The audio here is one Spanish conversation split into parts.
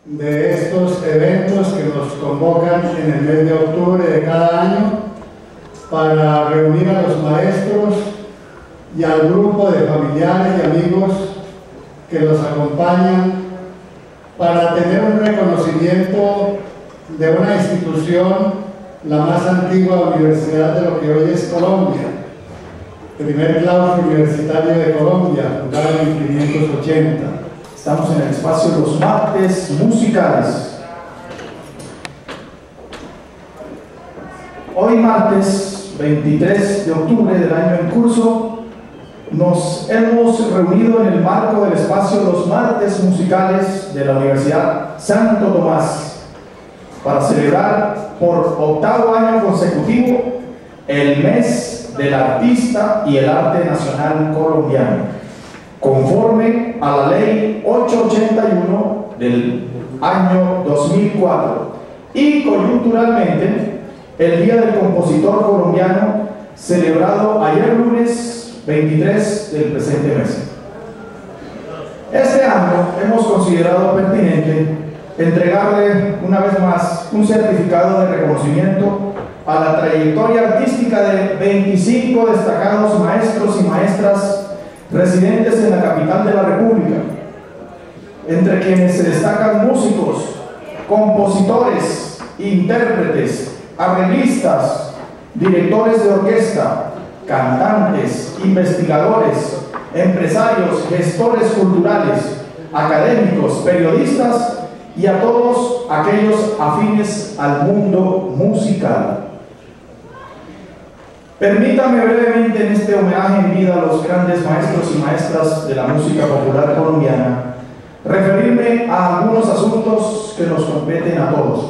de estos eventos que nos convocan en el mes de octubre de cada año para reunir a los maestros y al grupo de familiares y amigos que los acompañan para tener un reconocimiento de una institución, la más antigua universidad de lo que hoy es Colombia, primer claustro universitario de Colombia, fundado en 1580. Estamos en el espacio de los martes musicales. Hoy martes 23 de octubre del año en curso nos hemos reunido en el marco del espacio Los Martes Musicales de la Universidad Santo Tomás para celebrar por 8º año consecutivo el mes del artista y el arte nacional colombiano, conforme a la ley 881 del año 2004 y coyunturalmente el Día del Compositor Colombiano, celebrado ayer lunes 23 del presente mes. Este año hemos considerado pertinente entregarle una vez más un certificado de reconocimiento a la trayectoria artística de 25 destacados maestros y maestras residentes en la capital de la República, entre quienes se destacan músicos, compositores, intérpretes, arreglistas, directores de orquesta, cantantes, investigadores, empresarios, gestores culturales, académicos, periodistas y a todos aquellos afines al mundo musical. Permítame brevemente en este homenaje en vida a los grandes maestros y maestras de la música popular colombiana referirme a algunos asuntos que nos competen a todos.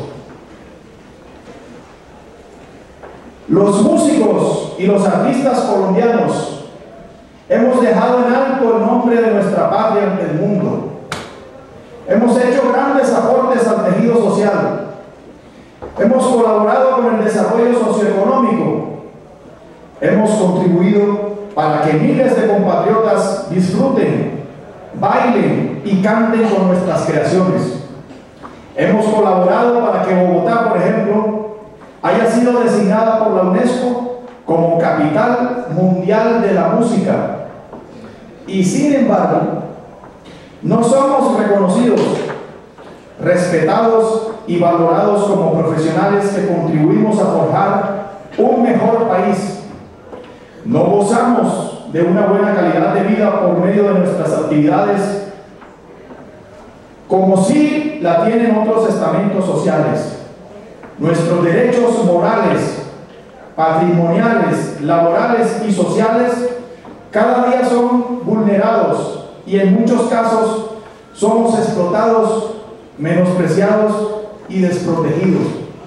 Los músicos y los artistas colombianos hemos dejado en alto el nombre de nuestra patria ante el mundo. Hemos hecho grandes aportes al tejido social. Hemos colaborado con el desarrollo socioeconómico. Hemos contribuido para que miles de compatriotas disfruten, bailen y canten con nuestras creaciones. Hemos colaborado para que Bogotá, por ejemplo, haya sido designada por la UNESCO como Capital Mundial de la Música. Y sin embargo, no somos reconocidos, respetados y valorados como profesionales que contribuimos a forjar un mejor país. No gozamos de una buena calidad de vida por medio de nuestras actividades, como sí la tienen otros estamentos sociales. Nuestros derechos morales, patrimoniales, laborales y sociales cada día son vulnerados y en muchos casos somos explotados, menospreciados y desprotegidos.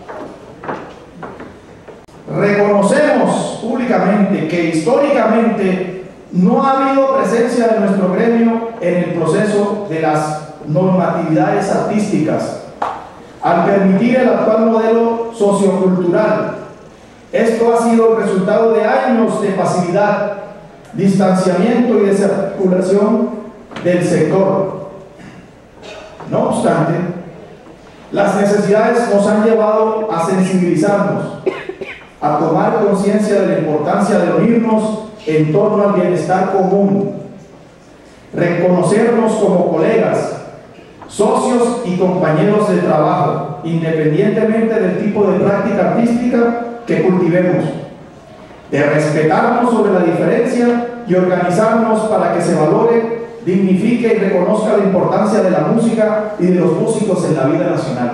Reconocemos públicamente que históricamente no ha habido presencia de nuestro gremio en el proceso de las normatividades artísticas al permitir el actual modelo sociocultural. Esto ha sido el resultado de años de pasividad, distanciamiento y desarticulación del sector. No obstante, las necesidades nos han llevado a sensibilizarnos, a tomar conciencia de la importancia de unirnos en torno al bienestar común, reconocernos como colegas, socios y compañeros de trabajo, independientemente del tipo de práctica artística que cultivemos, de respetarnos sobre la diferencia y organizarnos para que se valore, dignifique y reconozca la importancia de la música y de los músicos en la vida nacional.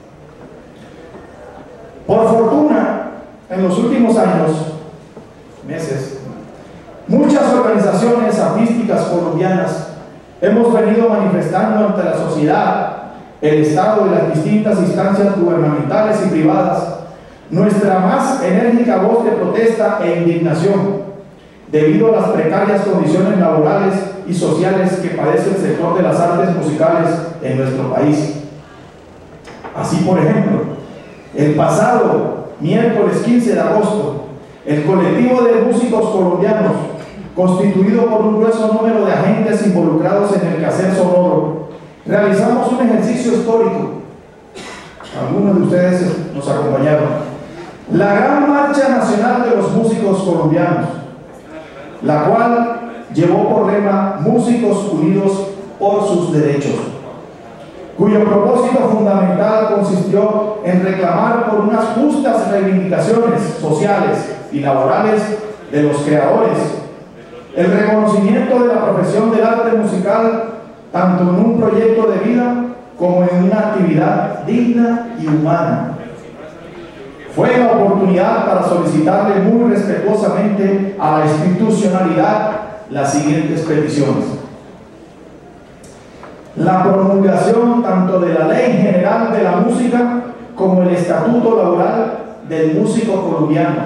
Por fortuna, en los últimos meses, muchas organizaciones artísticas colombianas hemos venido manifestando ante la sociedad, el Estado y las distintas instancias gubernamentales y privadas nuestra más enérgica voz de protesta e indignación debido a las precarias condiciones laborales y sociales que padece el sector de las artes musicales en nuestro país. Así, por ejemplo, el pasado miércoles 15 de agosto, el colectivo de músicos colombianos, constituido por un grueso número de agentes involucrados en el quehacer sonoro, realizamos un ejercicio histórico. Algunos de ustedes nos acompañaron. La Gran Marcha Nacional de los Músicos Colombianos, la cual llevó por lema Músicos Unidos por sus Derechos, cuyo propósito fundamental consistió en reclamar por unas justas reivindicaciones sociales y laborales de los creadores, el reconocimiento de la profesión del arte musical tanto en un proyecto de vida como en una actividad digna y humana. Fue la oportunidad para solicitarle muy respetuosamente a la institucionalidad las siguientes peticiones: la promulgación tanto de la Ley General de la Música como el Estatuto Laboral del Músico Colombiano,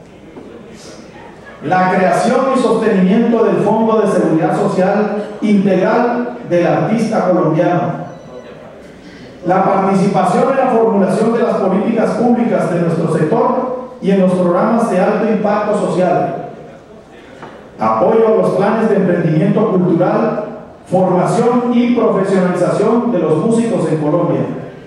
la creación y sostenimiento del Fondo de Seguridad Social Integral del Artista Colombiano, la participación en la formulación de las políticas públicas de nuestro sector y en los programas de alto impacto social, apoyo a los planes de emprendimiento cultural, formación y profesionalización de los músicos en Colombia.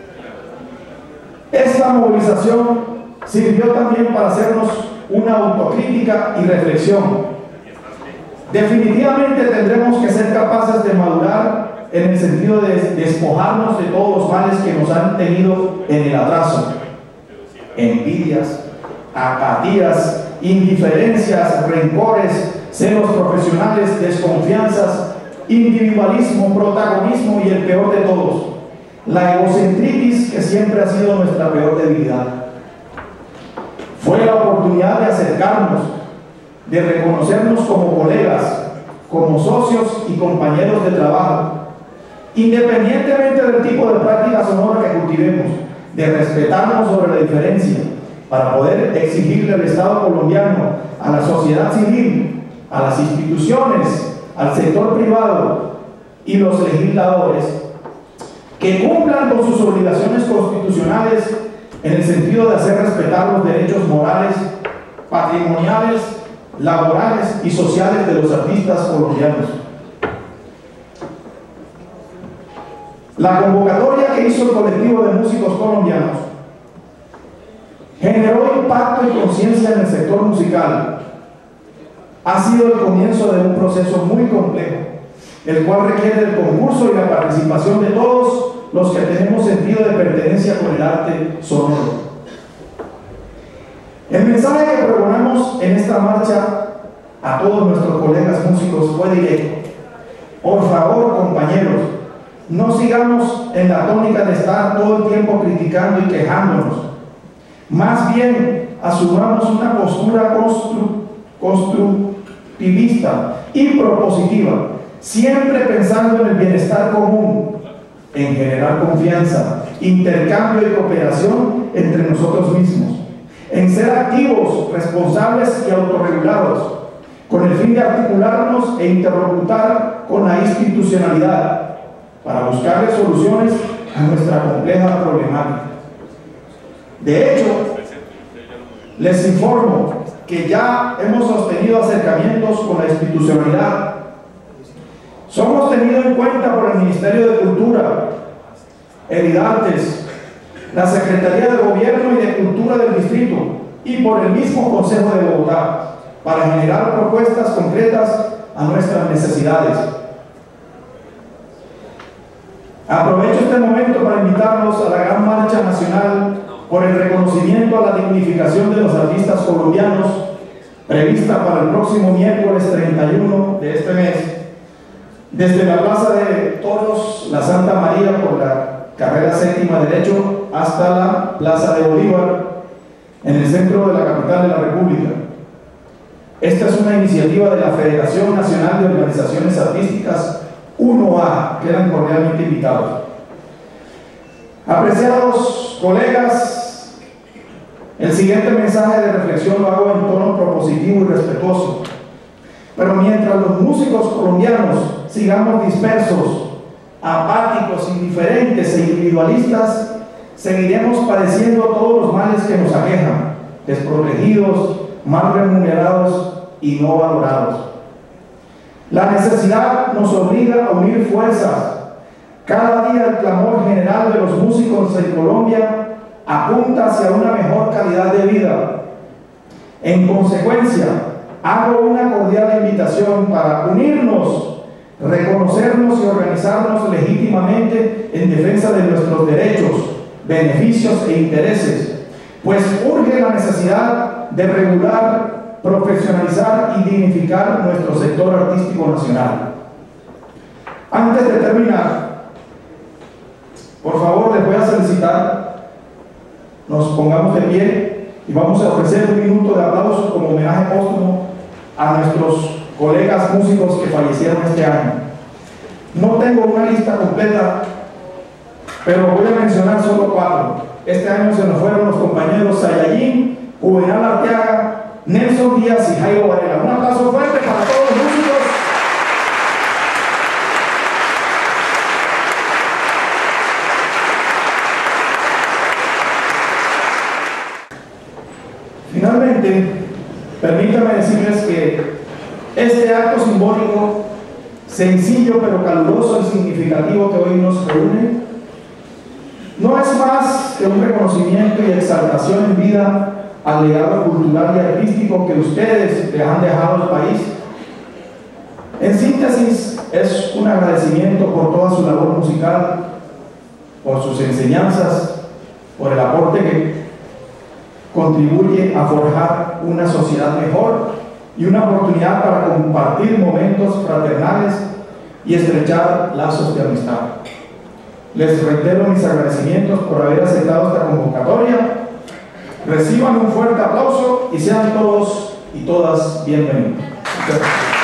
Esta movilización sirvió también para hacernos una autocrítica y reflexión. Definitivamente tendremos que ser capaces de madurar en el sentido de despojarnos de todos los males que nos han tenido en el atraso: envidias, apatías, indiferencias, rencores, celos profesionales, desconfianzas, individualismo, protagonismo y el peor de todos, la egocentritis, que siempre ha sido nuestra peor debilidad. Fue la oportunidad de acercarnos, de reconocernos como colegas, como socios y compañeros de trabajo, independientemente del tipo de práctica sonora que cultivemos, de respetarnos sobre la diferencia, para poder exigirle al Estado colombiano, a la sociedad civil, a las instituciones, al sector privado y los legisladores, que cumplan con sus obligaciones constitucionales en el sentido de hacer respetar los derechos morales, patrimoniales, laborales y sociales de los artistas colombianos. La convocatoria que hizo el colectivo de músicos colombianos generó impacto y conciencia en el sector musical. Ha sido el comienzo de un proceso muy complejo, el cual requiere el concurso y la participación de todos los que tenemos sentido de pertenencia con el arte sonoro. El mensaje que proponemos en esta marcha a todos nuestros colegas músicos fue directo: por favor, compañeros, no sigamos en la tónica de estar todo el tiempo criticando y quejándonos. Más bien, asumamos una postura constructivista y propositiva, siempre pensando en el bienestar común, en generar confianza, intercambio y cooperación entre nosotros mismos, en ser activos, responsables y autorregulados, con el fin de articularnos e interlocutar con la institucionalidad para buscarle soluciones a nuestra compleja problemática. De hecho, les informo que ya hemos sostenido acercamientos con la institucionalidad. Somos tenidos en cuenta por el Ministerio de Cultura, Edidartes, la Secretaría de Gobierno y de Cultura del Distrito y por el mismo Consejo de Bogotá para generar propuestas concretas a nuestras necesidades. Aprovecho este momento para invitarlos a la Gran Marcha Nacional por el reconocimiento a la dignificación de los artistas colombianos, prevista para el próximo miércoles 31 de este mes, desde la Plaza de Toros La Santa María por la carrera séptima derecho hasta la Plaza de Bolívar, en el centro de la capital de la República. Esta es una iniciativa de la Federación Nacional de Organizaciones Artísticas 1A, quedan cordialmente invitados. Apreciados colegas, el siguiente mensaje de reflexión lo hago en tono propositivo y respetuoso. Pero mientras los músicos colombianos sigamos dispersos, apáticos, indiferentes e individualistas, seguiremos padeciendo todos los males que nos aquejan, desprotegidos, mal remunerados y no valorados. La necesidad nos obliga a unir fuerzas, Cada día el clamor general de los músicos en Colombia apunta hacia una mejor calidad de vida. En consecuencia, hago una cordial invitación para unirnos, reconocernos y organizarnos legítimamente en defensa de nuestros derechos, beneficios e intereses, pues urge la necesidad de regular, profesionalizar y dignificar nuestro sector artístico nacional. Antes de terminar, por favor, les voy a solicitar, nos pongamos de pie y vamos a ofrecer un minuto de aplauso como homenaje póstumo a nuestros colegas músicos que fallecieron este año. No tengo una lista completa, pero voy a mencionar solo 4. Este año se nos fueron los compañeros Sayayín, Juvenal Arteaga, Nelson Díaz y Jairo Varela. Un aplauso fuerte para todos los músicos. Finalmente, permítanme decirles que este acto simbólico, sencillo pero caluroso y significativo que hoy nos reúne, no es más que un reconocimiento y exaltación en vida al legado cultural y artístico que ustedes le han dejado al país. En síntesis, es un agradecimiento por toda su labor musical, por sus enseñanzas, por el aporte que contribuye a forjar una sociedad mejor y una oportunidad para compartir momentos fraternales y estrechar lazos de amistad. Les reitero mis agradecimientos por haber aceptado esta convocatoria. Reciban un fuerte aplauso y sean todos y todas bienvenidos. Muchas gracias.